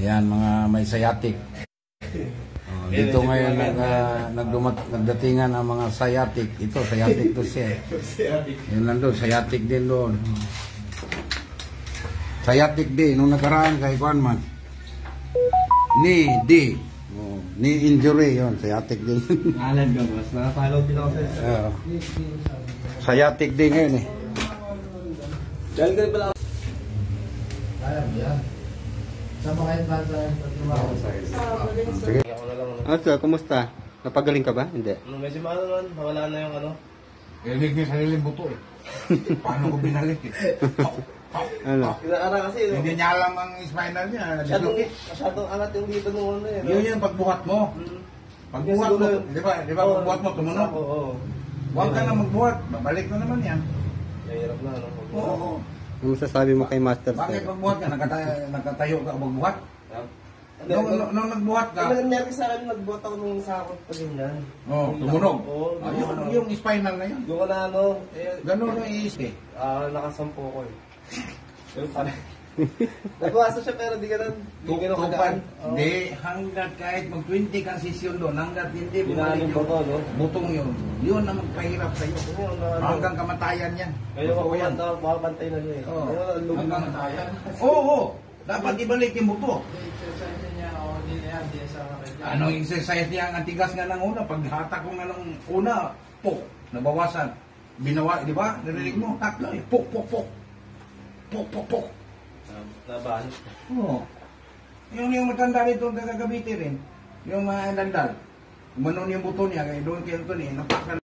Yan, mga may sciatic. Dito ngayon nagdatingan ang mga sciatic. Ito, sciatic to siya. Yan lang doon, sciatic din doon. Sciatic din, nung nakaraan kay Juan man. Knee injury yun, sciatic din. Alam ka boss, nakapalaw din ako sa sciatic din ngayon eh. Dahil ka pala. Alam yan. Sama kayo pa sa pagtrabaho. Sige. Sir, kumusta? Napagaling ka ba? Hindi. Medyo maano naman, mawala na yung ano. Ilig niya sariling buto eh. Paano ko binalik eh? Ano? Kinaara kasi. Hindi niya alam ang spinal niya. Masyadong angat yung dito nung ano eh. Yun yung pagbuhat mo. Pagbuhat mo, di ba pagbuhat mo tumunog? Oo. Huwag ka na magbuhat, babalik na naman yan. Mahirap na ano. Oo. Ano masasabi mo kay Master Bakit Sir? pagbuhat ka? Nakatayo ka magbuhat? Nung nagbuhat ka, Ano nangyari sa akin, nagbuhat ako nung sakot pa ganyan. tumunog. Oo. Yung spinal na yun. Doon ko na ano, Ganun yung iis eh. nakasampo ko eh. Pero pala. Nagwasa siya pero di ka na, di ka na kagaan. Hindi, hanggat kahit mag-20 kang sesyon doon, hanggat hindi Binaling bumalik buto, no? butong yun. Yun ang magpahirap sa'yo. Hanggang kamatayan yan. Ngayon Totoo ako yan. makapantay na niya eh. Oo. Ngayon, Hanggang kamatayan. Oo. Dapat ibalik yung buto. Ano yung exercise niya? Ang tigas nga ng una. Paghatak ko nga ng una, pok, nabawasan. Binawa, di ba? Narinig mo? Takla eh. Pok, pok, pok. Pok, pok, pok. Nabahan. Oo. Yung matanda rito ang gagamitin rin. Yung dandal. Umanon yung buto niya. Kaya doon kayo ito niya. Napak na